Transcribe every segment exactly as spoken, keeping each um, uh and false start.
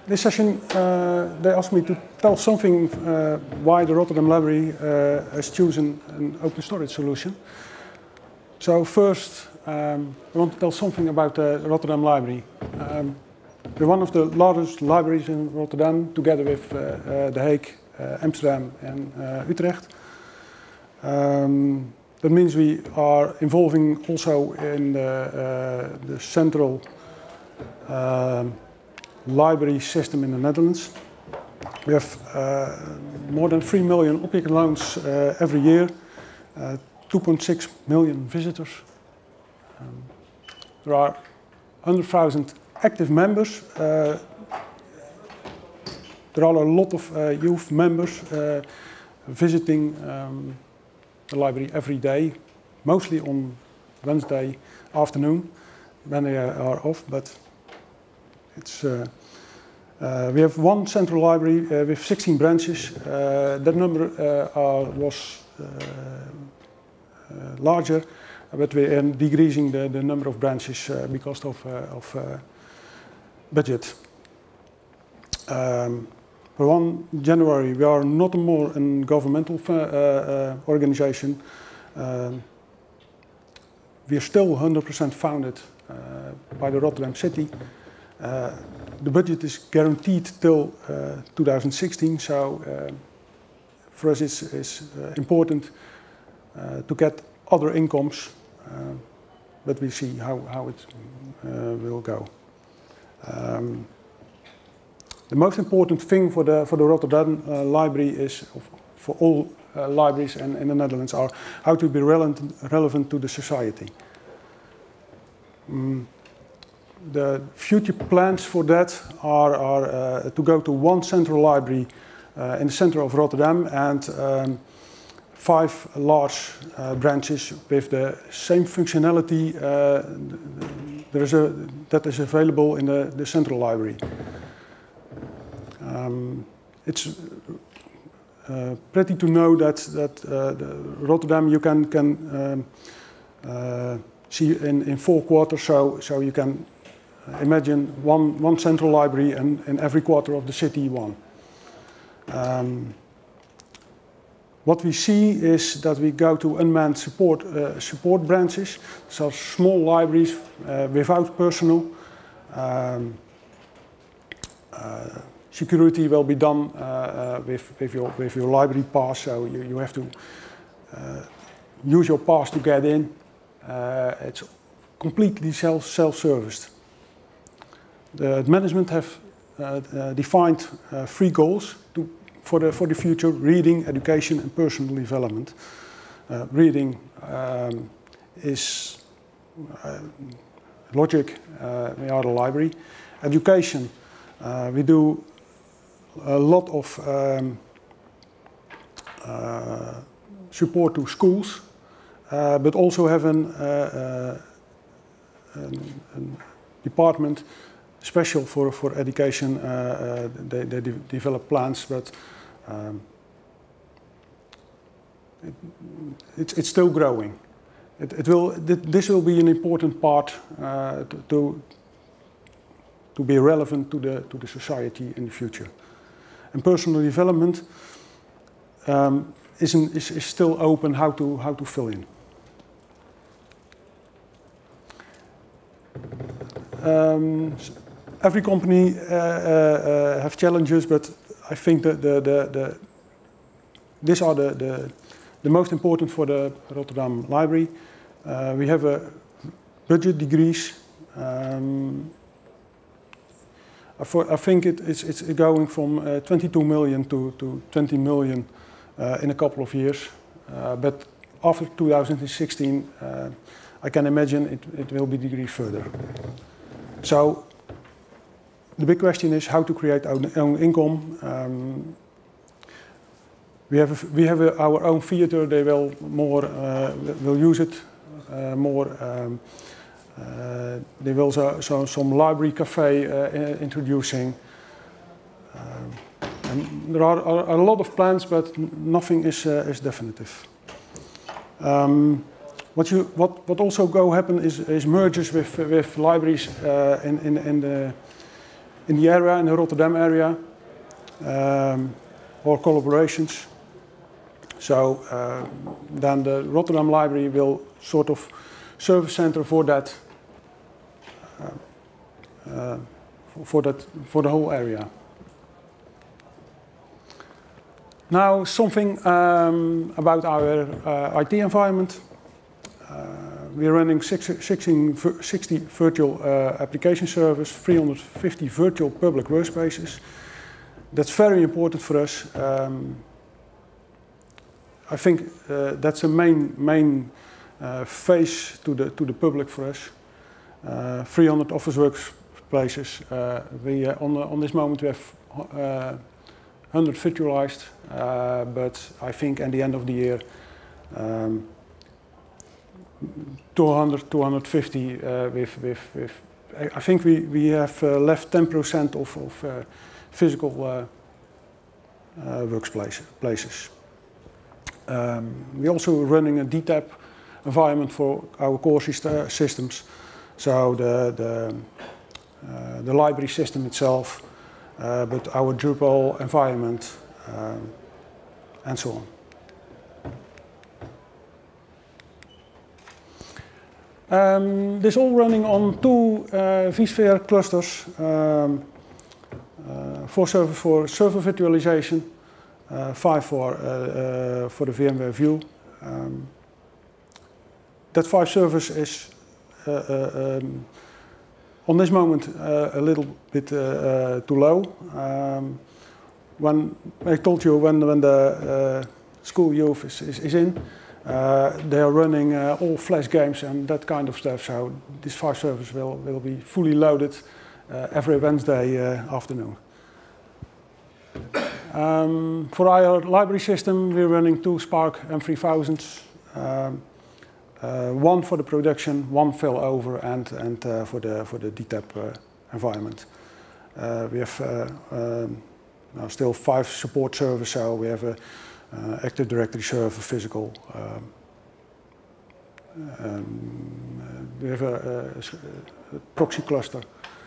this session, uh, they asked me to tell something uh, why the Rotterdam Library uh, has chosen an open storage solution. So first, um, I want to tell something about the Rotterdam Library. Um, we're one of the largest libraries in Rotterdam, together with uh, uh, The Hague, uh, Amsterdam and uh, Utrecht. Um, that means we are involving also in the, uh, the central uh, library system in the Netherlands. We have uh, more than three million object loans uh, every year, uh, two point six million visitors. Um, there are one hundred thousand active members. Uh, there are a lot of uh, youth members uh, visiting um, the library every day, mostly on Wednesday afternoon when they are off, but it's, uh, uh, we have one central library uh, with sixteen branches. Uh, that number uh, are, was uh, uh, larger, but we are decreasing the, the number of branches uh, because of, uh, of uh, budget. Um, For one January, we are not more a governmental uh, uh, organization. Um, we are still one hundred percent funded uh, by the Rotterdam City. Uh, the budget is guaranteed till uh, two thousand sixteen, so uh, for us it's, it's uh, important uh, to get other incomes, uh, but we see how, how it uh, will go. Um, The most important thing for the, for the Rotterdam uh, Library is, for all uh, libraries in, in the Netherlands, are how to be relevant, relevant to the society. Um, the future plans for that are, are uh, to go to one central library uh, in the center of Rotterdam and um, five large uh, branches with the same functionality uh, there is a, that is available in the, the central library. Um, it's uh, pretty to know that, that uh, the Rotterdam you can, can um, uh, see in, in four quarters, so, so you can imagine one, one central library and in every quarter of the city one. Um, what we see is that we go to unmanned support, uh, support branches, so small libraries uh, without personnel. Um, uh, Security will be done uh, uh, with, with, your, with your library pass, so you, you have to uh, use your pass to get in. Uh, it's completely self, self-serviced. The management have uh, uh, defined uh, three goals to, for, the, for the future: reading, education and personal development. Uh, reading um, is uh, logic, uh, we are the library. Education, uh, we do a lot of um, uh, support to schools, uh, but also have an, uh, uh, an, an department special for, for education. Uh, uh, they, they de develop plans, but um, it, it's, it's still growing. It, it will, this will be an important part uh, to, to, to be relevant to the, to the society in the future. And personal development um, is, an, is, is still open how to, how to fill in. Um, every company uh, uh, have challenges, but I think that the, the, the, these are the, the, the most important for the Rotterdam Library. Uh, we have a budget decrease. Um, I think it, it's, it's going from uh, twenty-two million to, to twenty million uh, in a couple of years. Uh, but after two thousand sixteen, uh, I can imagine it, it will be decreased further. So the big question is how to create our own income. Um, we have, a, we have a, our own theater. They will more uh, will use it uh, more. Um, Uh, they will so, so some library cafe uh, introducing. Um, and there are, are a lot of plans, but nothing is, uh, is definitive. Um, what, you, what, what also go happen is, is mergers with, with libraries uh, in, in, in the in the area, in the Rotterdam area, um, or collaborations. So uh, then the Rotterdam library will sort of serve a center for that, uh, uh, for that, for the whole area. Now something um, about our uh, I T environment. Uh, we're running sixteen, sixty virtual uh, application servers, three hundred fifty virtual public workspaces. That's very important for us. Um, I think uh, that's a main main uh, face to the to the public for us. Uh, three hundred office workspaces. Uh, we uh, on the, on this moment we have uh, one hundred virtualized, uh, but I think at the end of the year, um, two hundred, two hundred fifty. Uh, with with with. I think we we have uh, left ten percent of of uh, physical uh, uh, workspaces. Um, we're also running a D T A P environment for our core systems, so the the, uh, the library system itself, uh, but our Drupal environment, um, and so on. Um, this all running on two uh, vSphere clusters, um, uh, four servers for server virtualization. Uh, five for, uh, uh, for the VMware View. Um, that five servers is uh, uh, um, on this moment uh, a little bit uh, uh, too low. Um, when I told you when, when the uh, school youth is, is, is in, uh, they are running uh, all flash games and that kind of stuff. So these five servers will, will be fully loaded uh, every Wednesday uh, afternoon. Um, for our library system, we're running two Spark M three thousands, um, uh, one for the production, one fell over, and and uh, for the for the D T A P uh, environment. Uh, we have uh, um, now still five support servers, so we have a uh, Active Directory server, physical. Um, um, we have a, a, a proxy cluster,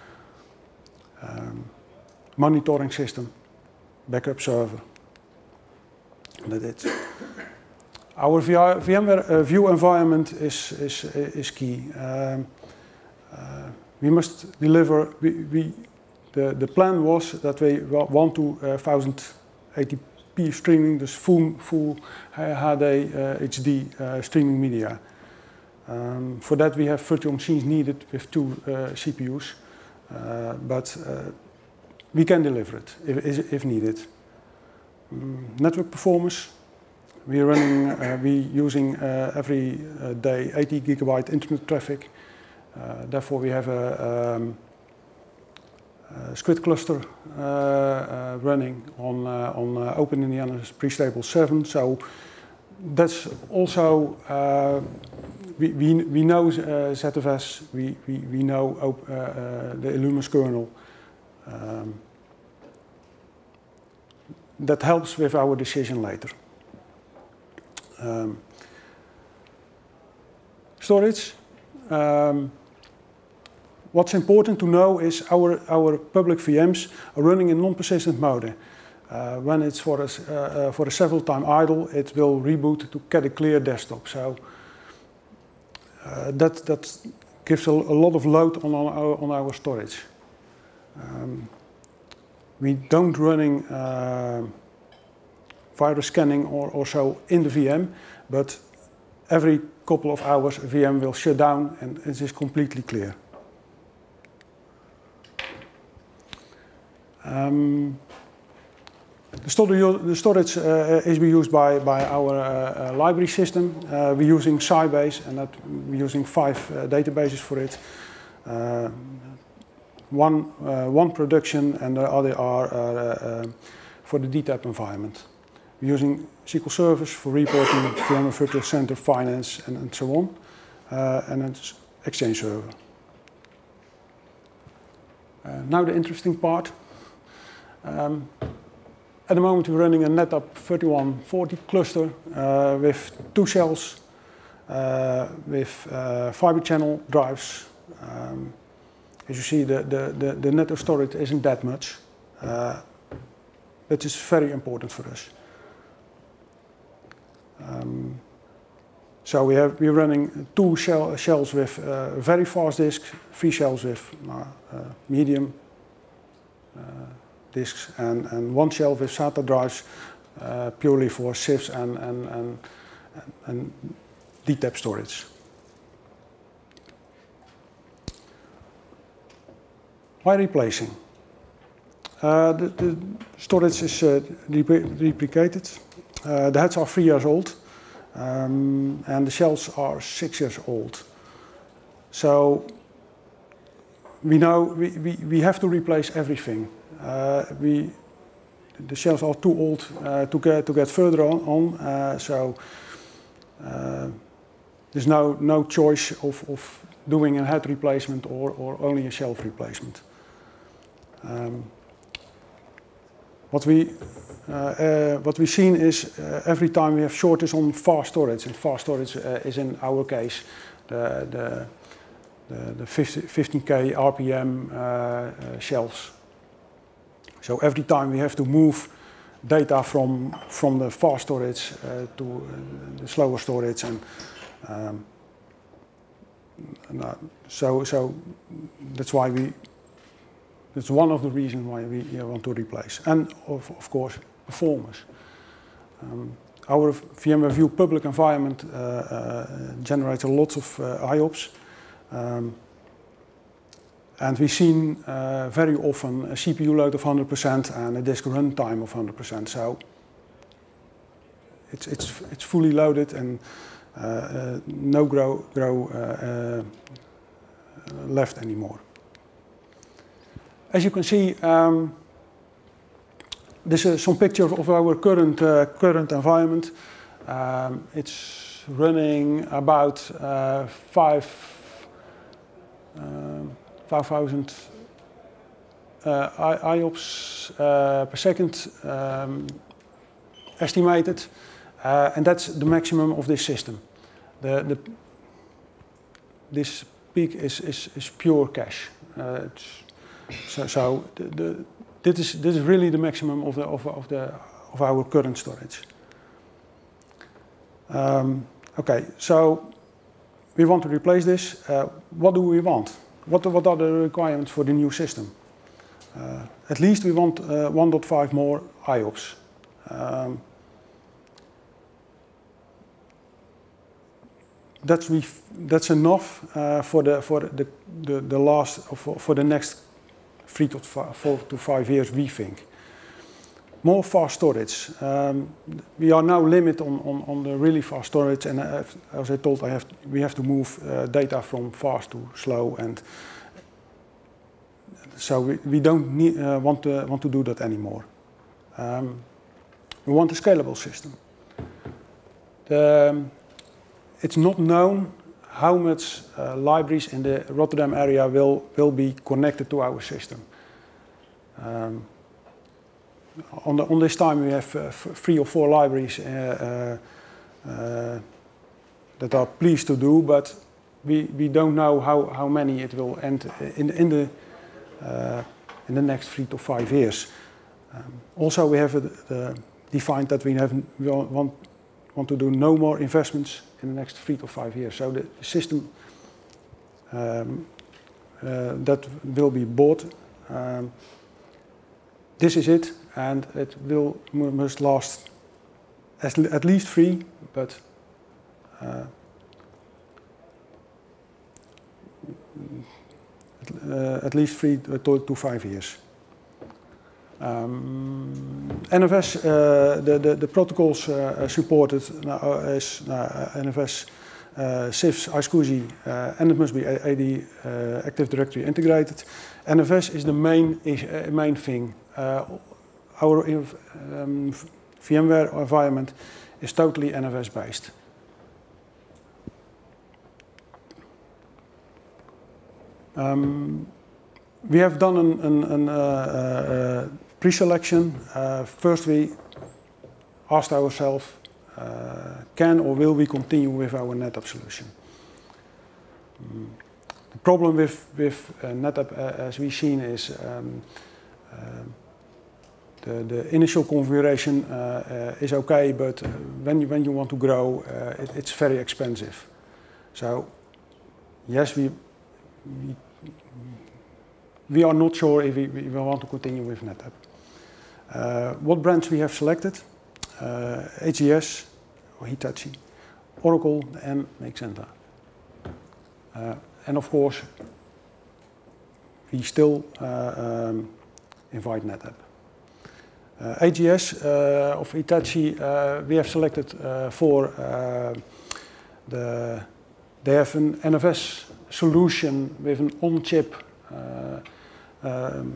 um, monitoring system. Backup server. That's it. Our VMware uh, View environment is is is key. Um, uh, we must deliver. We, we the the plan was that we want to uh, ten eighty p streaming, dus full full H D uh, H D uh, streaming media. Um, for that we have virtual machines needed with two uh, C P Us, uh, but. Uh, We can deliver it if, if needed. Um, network performance. We are running, uh, we using uh, every uh, day eighty gigabyte internet traffic. Uh, therefore, we have a, um, a Squid cluster uh, uh, running on uh, on uh, Open Indiana's pre-stable seven. So that's also uh, we, we we know uh, Z F S. We we we know uh, uh, the Illuminus kernel. Um, that helps with our decision later. Um, storage. Um, what's important to know is our, our public V Ms are running in non-persistent mode. Uh, when it's for a, uh, uh, for a several time idle, it will reboot to get a clear desktop. So uh, that, that gives a, a lot of load on our, on our storage. Um, we don't running uh, virus scanning or, or so in the V M, but every couple of hours a V M will shut down and it is completely clear. Um, the, storage, the storage uh, is being used by, by our uh, uh, library system. Uh, we're using Sybase and that we're using five uh, databases for it. Uh, One, uh, one production and the other are uh, uh, for the D T A P environment. We're using S Q L Service for reporting, VMware Virtual Center, Finance, and, and so on. Uh, and it's Exchange Server. Uh, now the interesting part. Um, at the moment we're running a NetApp thirty-one forty cluster uh, with two shells, uh, with uh, fiber channel drives. Um, as you see, the, the, the, the network storage isn't that much. Uh, that is very important for us. Um, so we have, we're running two shell, shells with uh, very fast disks, three shells with uh, uh, medium uh, disks, and, and one shell with SATA drives uh, purely for S I Fs and, and, and, and D TAP storage. Why replacing? Uh, the, the storage is uh, replicated. Uh, the heads are three years old, um, and the shells are six years old. So we know we, we, we have to replace everything. Uh, we, the shells are too old uh, to get to get further on. on uh, so uh, there's no no choice of, of doing a head replacement or, or only a shelf replacement. Um, what we uh, uh, what we've seen is uh, every time we have shortage on fast storage, and fast storage uh, is in our case the the, the, the fifteen K R P M uh, uh, shelves. So every time we have to move data from from the fast storage uh, to uh, the slower storage, and um, uh, so so that's why we. That's one of the reasons why we uh, want to replace, and of, of course performance. Um, our VMware View public environment uh, uh, generates a lot of uh, I O P S, um, and we've seen uh, very often a C P U load of one hundred percent and a disk runtime of one hundred percent. So it's it's it's fully loaded, and uh, uh, no grow grow uh, uh, left anymore. As you can see, um, this is some picture of our current uh, current environment. Um, it's running about uh, five uh, five thousand uh, I O P S uh, per second um, estimated, uh, and that's the maximum of this system. The, the this peak is is, is pure cache. Uh, it's, So, so the, the, this is this is really the maximum of the of, of the of our current storage. Um, okay, so we want to replace this. Uh, what do we want? What what are the requirements for the new system? Uh, at least we want uh, one point five more I O P S. Um, that's we that's enough uh, for the for the the, the last for, for the next. Three to five, four to five years, we think. More fast storage. Um, we are now limited on, on, on the really fast storage, and uh, as I told, I have to, we have to move uh, data from fast to slow, and so we, we don't need, uh, want to want to do that anymore. Um, we want a scalable system. The, um, it's not known how much uh, libraries in the Rotterdam area will, will be connected to our system. Um, on, the, on this time we have uh, three or four libraries uh, uh, uh, that are pleased to do, but we, we don't know how, how many it will end in, in, the, uh, in the next three to five years. Um, also we have uh, defined that we, have, we want, want to do no more investments in the next three to five years. So the system um, uh, that will be bought, um, this is it, and it will must last as, at least three, but uh, uh, at least three to, to five years. Um, N F S, uh, the, the, the protocols uh, supported now is uh, N F S, uh, S I Fs, iSCSI, uh, and it must be A D uh, Active Directory integrated. N F S is the main, is, uh, main thing. Uh, our um, VMware environment is totally N F S based. Um, we have done an, an, an uh, uh, pre-selection. Uh, first we asked ourselves, uh, can or will we continue with our NetApp solution? Um, the problem with, with uh, NetApp, uh, as we've seen, is um, uh, the, the initial configuration uh, uh, is okay, but when you, when you want to grow, uh, it, it's very expensive. So, yes, we, we, we are not sure if we, we want to continue with NetApp. Uh, what brands we have selected? Uh, H G S, or Hitachi, Oracle, and Nexenta. Uh, and of course, we still uh, um, invite NetApp. Uh, H G S uh, of Hitachi, uh, we have selected uh, for uh, the, they have an N F S solution with an on-chip uh, um,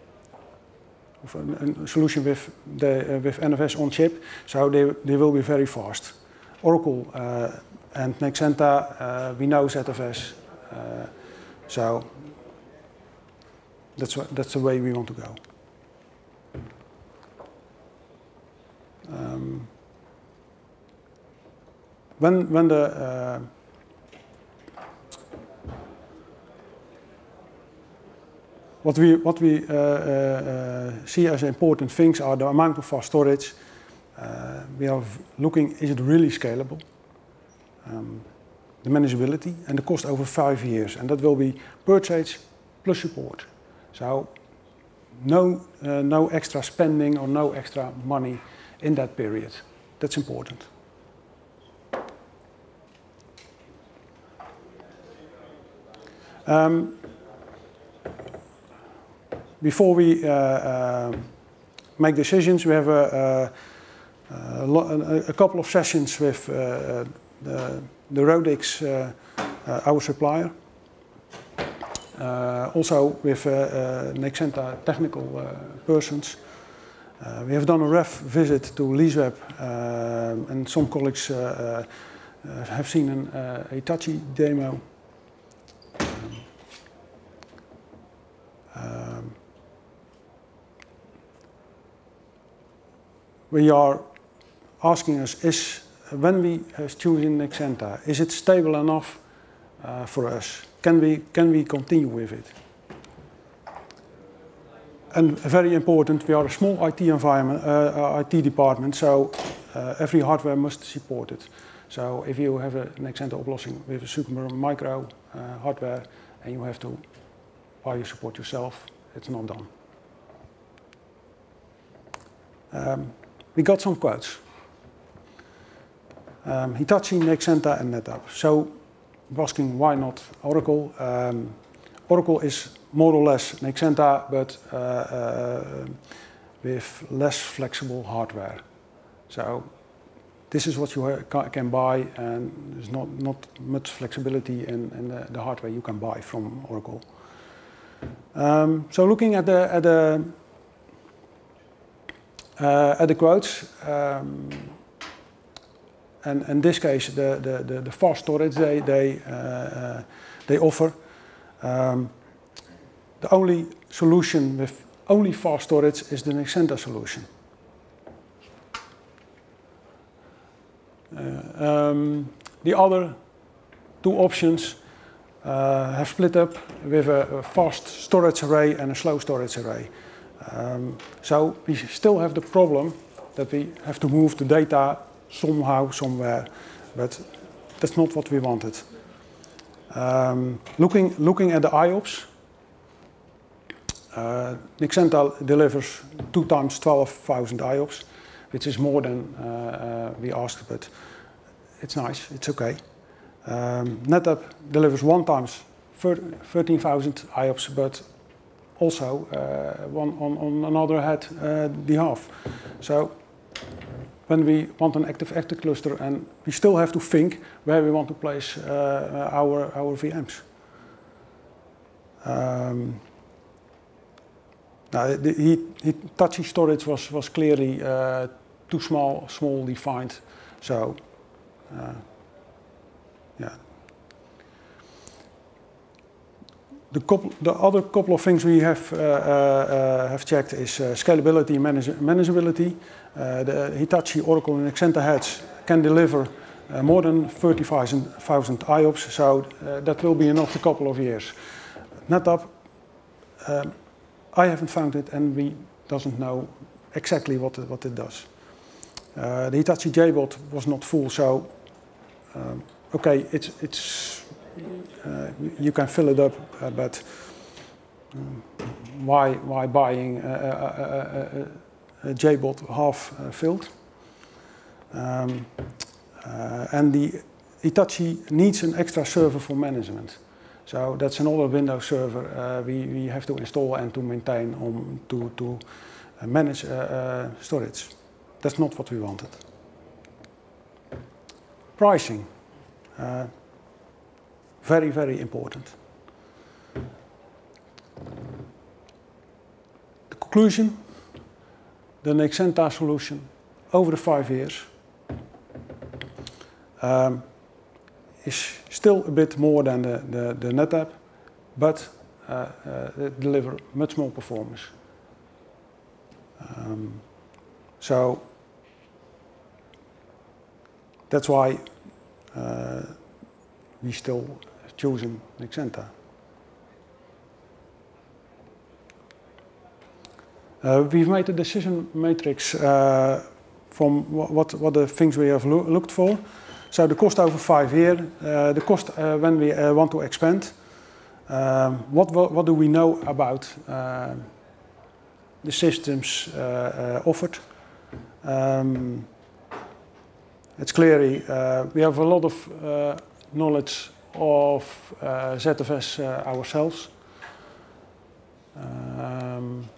a solution with, the, uh, with N F S on chip, so they, they will be very fast. Oracle uh, and Nexenta, uh, we know Z F S, uh, so that's, that's the way we want to go. Um, when, when the uh, What we, what we uh, uh, see as important things are the amount of fast storage. Uh, we are looking, is it really scalable? Um, the manageability and the cost over five years. And that will be purchase plus support. So no, uh, no extra spending or no extra money in that period. That's important. Um, Before we uh, uh, make decisions, we have a, a, a, a couple of sessions with uh, the, the Rodix, uh, uh, our supplier. Uh, also with uh, uh, Nexenta technical uh, persons. Uh, we have done a ref visit to Leaseweb, uh, and some colleagues uh, uh, have seen an uh, Hitachi demo. Um, We are asking us, is, when we are choosing Nexenta, is it stable enough uh, for us? Can we, can we continue with it? And very important, we are a small I T environment, uh, I T department, so uh, every hardware must support it. So if you have a Nexenta oplossing with a super micro uh, hardware and you have to buy your support yourself, it's not done. Um, We got some quotes. Um, Hitachi, Nexenta, and NetApp. So, asking why not Oracle? Um, Oracle is more or less Nexenta, but uh, uh, with less flexible hardware. So, this is what you can buy, and there's not, not much flexibility in, in the, the hardware you can buy from Oracle. Um, so, looking at the, at the Uh, at the quotes, um, and in this case, the, the, the, the fast storage they, they, uh, uh, they offer. Um, the only solution with only fast storage is the Nexenta solution. Uh, um, the other two options uh, have split up with a, a fast storage array and a slow storage array. Um, so we still have the problem that we have to move the data somehow, somewhere, but that's not what we wanted. Um, looking, looking at the I O P S, uh, Nexenta delivers two times twelve thousand I O P S, which is more than uh, uh, we asked, but it's nice, it's okay. Um, NetApp delivers one times thirteen thousand I O P S, but also uh, one on, on another head uh, the half. So when we want an active active cluster, and we still have to think where we want to place uh, our our V Ms. Um, now the Hitachi storage was was clearly uh, too small, small defined. So uh, yeah. The, couple, the other couple of things we have, uh, uh, have checked is uh, scalability and manage manageability. Uh, the Hitachi, Oracle, and Nexenta heads can deliver uh, more than thirty thousand I O P S, so uh, that will be enough a couple of years. NetApp, um, I haven't found it, and we doesn't know exactly what it, what it does. Uh, the Hitachi J BOD was not full, so um, okay, it's it's uh, you can fill it up, uh, but um, why why buying a, a, a, a J BOD half uh, filled? Um, uh, and the Hitachi needs an extra server for management. So that's another Windows server uh, we, we have to install and to maintain on to, to uh, manage uh, uh, storage. That's not what we wanted. Pricing. Uh, very, very important. The conclusion, the Nexenta solution over the five years um, is still a bit more than the, the, the NetApp, but uh, uh, it delivers much more performance. Um, so that's why uh, we still choosing Nexenta. Uh, we've made a decision matrix uh, from what, what the things we have lo looked for. So the cost over five years, uh, the cost uh, when we uh, want to expand. Um, what, what, what do we know about uh, the systems uh, uh, offered? Um, it's clearly uh, we have a lot of uh, knowledge of uh, Z F S uh, ourselves. Um,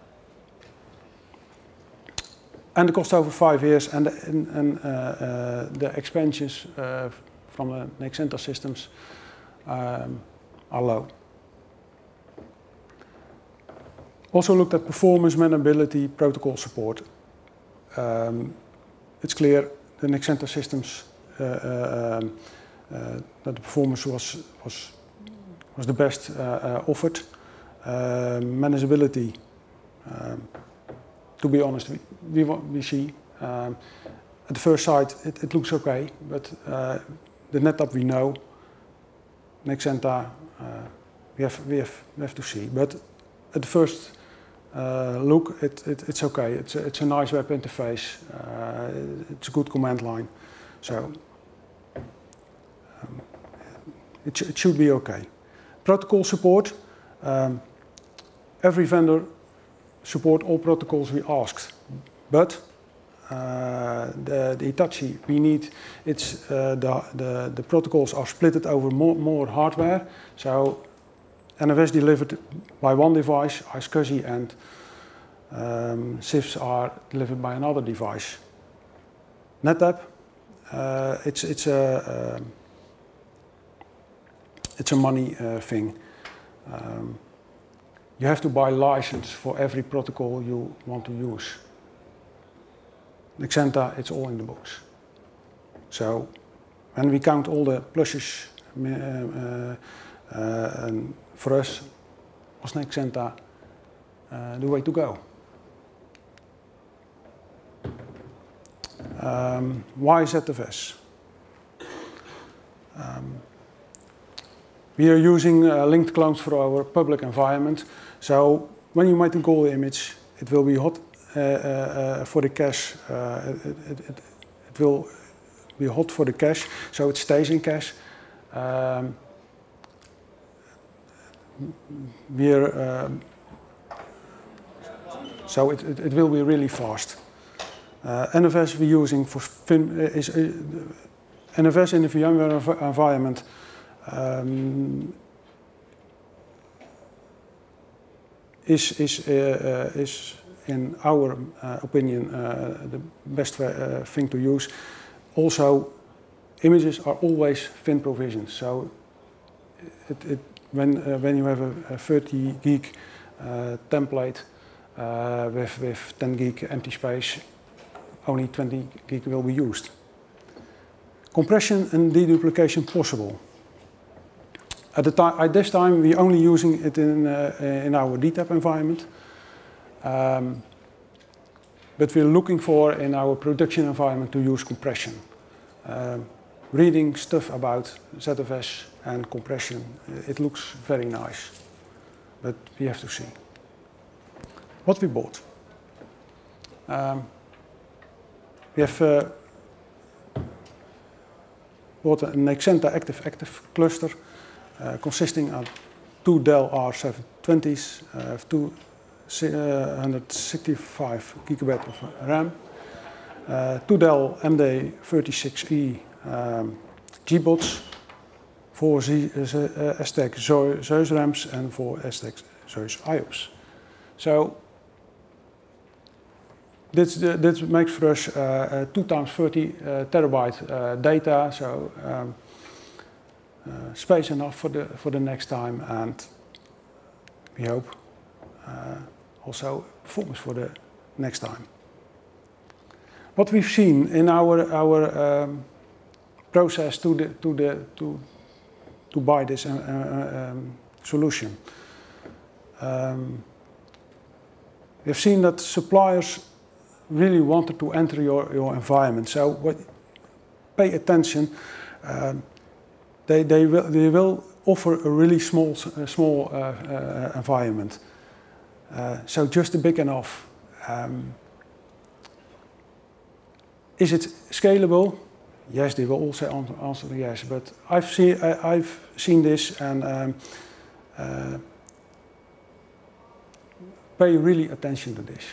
And the cost over five years and, and, and uh, uh, the expansions uh, from the Nexenta systems um, are low. Also looked at performance, maintainability, protocol support. Um, it's clear the Nexenta systems uh, uh, um, uh, that the performance was was was the best uh, uh, offered. Uh, manageability. Um, To be honest, we, we, we see um, at the first sight it, it looks okay, but uh, the NetApp we know, Nexenta uh, we have we have we have to see. But at the first uh, look, it, it, it's okay. It's a, it's a nice web interface. Uh, it's a good command line, so um, it, it should be okay. Protocol support. Um, every vendor support all protocols we asked, but uh, the, the Hitachi we need it's uh, the, the the protocols are split over more, more hardware. So N F S delivered by one device, iSCSI and um, C I Fs are delivered by another device. NetApp, uh, it's it's a um, it's a money uh, thing. Um, You have to buy license for every protocol you want to use. Nexenta, it's all in the box. So when we count all the pluses, uh, uh, uh, and for us, was Nexenta uh, the way to go. Um, why Z F S? Um, We are using uh, linked clones for our public environment. So when you might call the image, it will be hot uh, uh, for the cache. Uh, it, it, it, it will be hot for the cache, so it stays in cache. Um, we're, uh, so it, it, it will be really fast. Uh, N F S we're using for fin is uh, N F S in the VMware environment. Um, is, is, uh, uh, is in our uh, opinion uh, the best uh, thing to use. Also, images are always thin provisioned. So it, it, when, uh, when you have a, a thirty gig uh, template uh, with, with ten gig empty space, only twenty gig will be used. Compression and deduplication possible. At, the time, at this time, we're only using it in, uh, in our D TAP environment. Um, but we're looking for in our production environment to use compression. Um, reading stuff about Z F S and compression. It looks very nice, but we have to see. What we bought. Um, we have uh, bought an Nexenta active-active cluster uh, consisting of two Dell R seven twenties, uh, two one hundred sixty-five gigabyte of RAM, uh, two Dell M D thirty-six E um, G-bots, four uh, S T X Zeus RAMs and four S T X Zeus I O Ps. So this, uh, this makes for us uh, uh, two times thirty uh, terabyte uh, data, so um, uh, space enough for the for the next time, and we hope uh, also performance for the next time. What we've seen in our our um, process to the to the to to buy this uh, uh, um, solution, um, we've seen that suppliers really wanted to enter your your environment. So what, pay attention. Um, they they will they will offer a really small uh, small uh, uh, environment. Uh, so just big enough. Um, is it scalable? Yes, they will also answer yes. But I've seen I, I've seen this, and um, uh, pay really attention to this.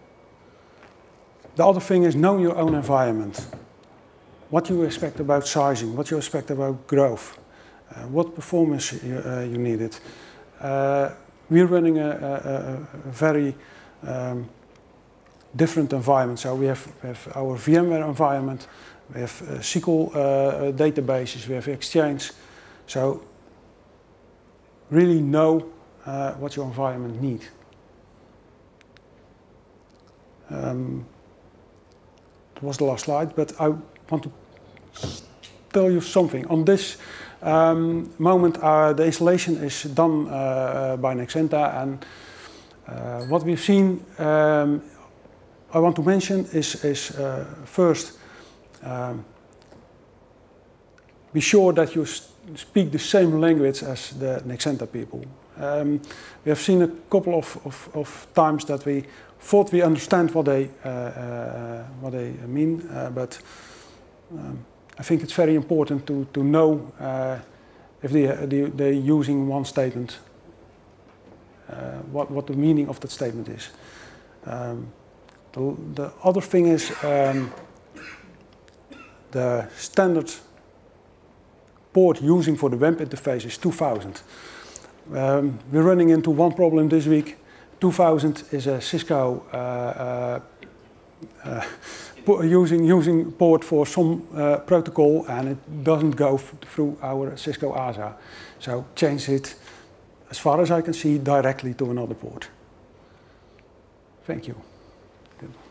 The other thing is know your own environment. What you expect about sizing, what you expect about growth, uh, what performance you, uh, you needed. Uh, we're running a, a, a very um, different environment. So we have, we have our VMware environment, we have uh, S Q L uh, databases, we have Exchange. So really know uh, what your environment needs. Um, that was the last slide, but I want to tell you something. On this um, moment, uh, the installation is done uh, by Nexenta, and uh, what we've seen, um, I want to mention is, is uh, first, um, be sure that you speak the same language as the Nexenta people. Um, we have seen a couple of, of, of times that we thought we understand what they, uh, uh, what they mean, uh, but um, I think it's very important to, to know uh, if they, they, they're using one statement, uh, what, what the meaning of that statement is. Um, the, the other thing is um, the standard port using for the W A M P interface is two thousand. Um, we're running into one problem this week. two thousand is a Cisco uh, uh, uh, using using port for some uh, protocol, and it doesn't go through our Cisco A S A. So change it, as far as I can see, directly to another port. Thank you. Good.